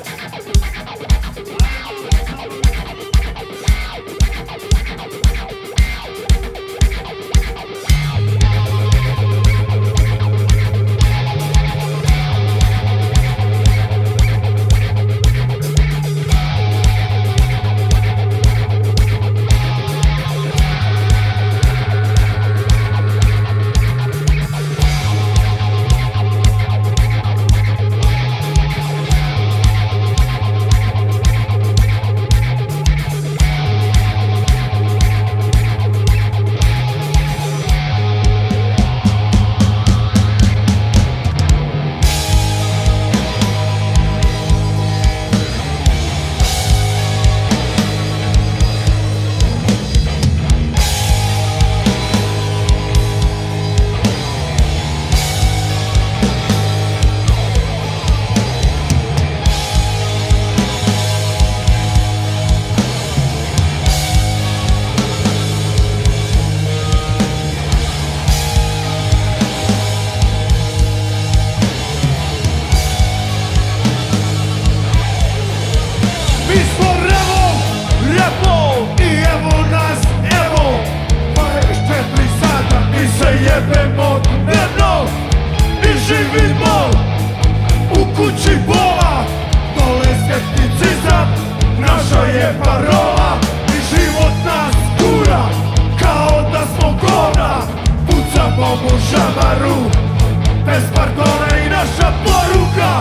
jebemo dnevno i živimo u kući BOLA. Dole skepticizam, naša je parola i život nas gura kao da smo govna. Pucamo mu žamaru bez pardona i naša poruka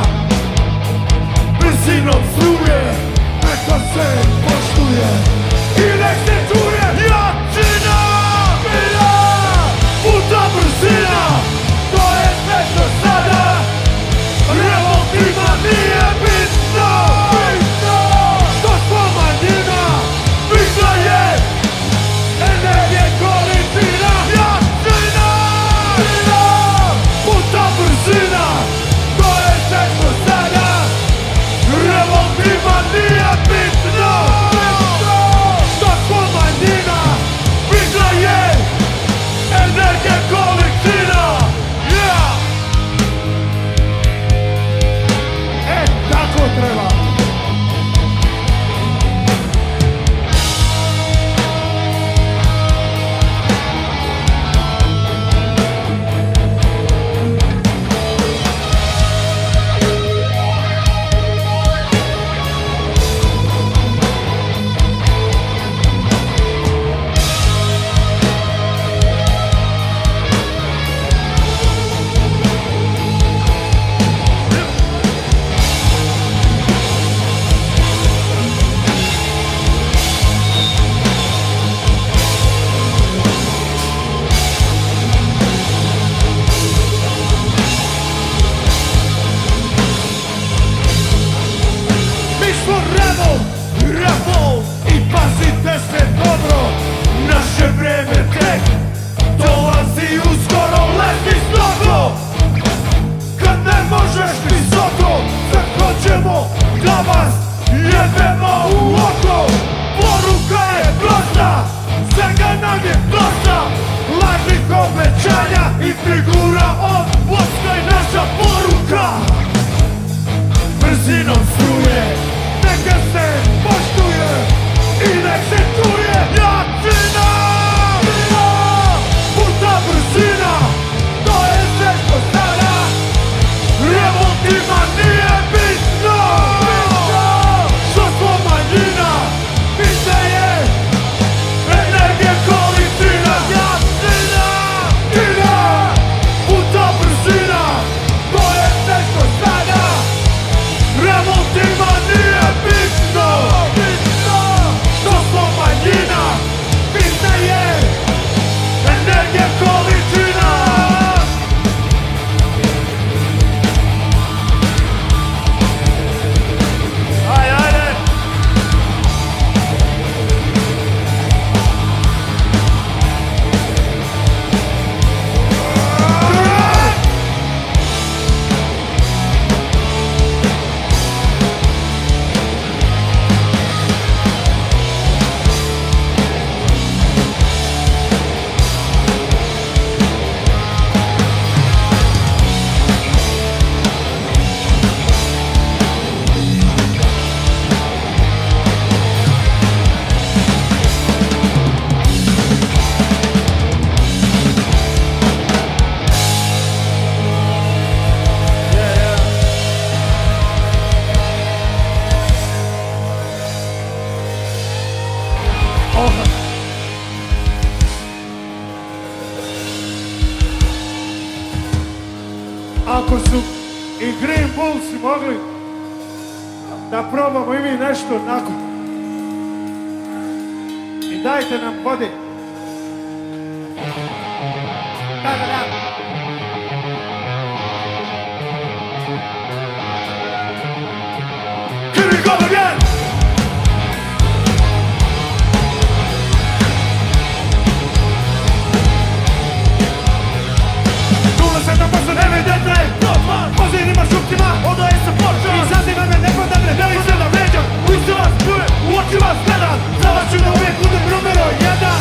brzinom struje, neka se poštuje i nek se čuje jačina, mina, puta brzina. To je sve što sada revoltima nije bitno, što smo manjina, bitna je energije količina. Jačina, mina, puta brzina. pulsi mogli da probamo i mi nešto onako. I dajte nam vode. Da. Here we go again! Se da posle evidentne pozivima šuptima odaje se počas izaziva me nepodatne, da li se da vređam u isti vas čuje, u oči vas gledam za vas ću da uvijek budem numero jedan.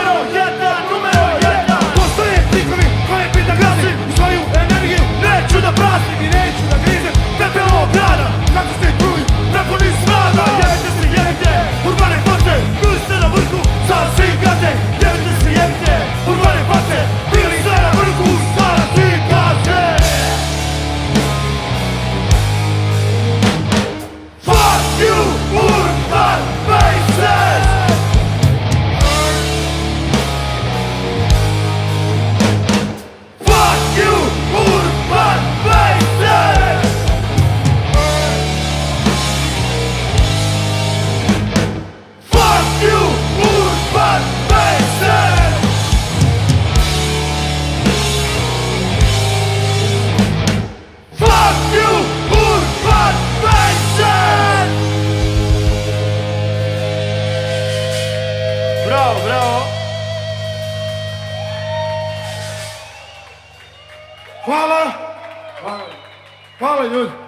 Postoje trikovi koje pita glasim u svoju energiju neću da pratim i neću da grizem pepel ovog grada kako ste truji, napuni smrada. Jevite, urbane pote, bili ste na vrhu sa svih gade. Jevite, urbane pote, bili ste na vrhu sa svih gade. Fuck you, urban faces! Fuck you, urban faces! Fuck you, urban faces! Fuck you, urban faces! Bravo. Hvala ljudi.